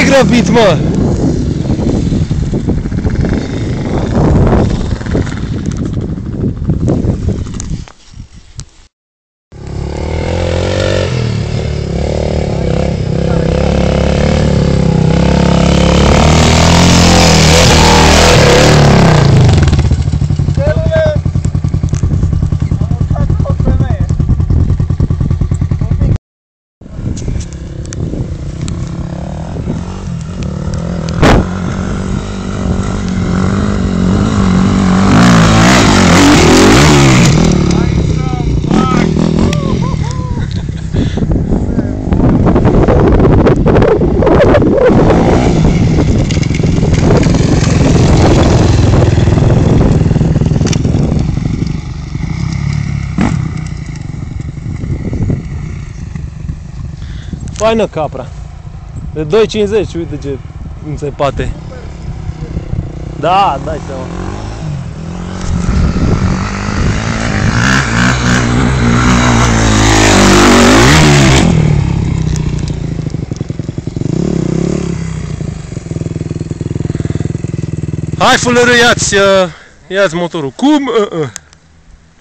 grăbit, mă! Faină capra. De 2,50, uite ce înțepate. Da, dai seama. Hai, fulleră, ia-ți motorul. Cum?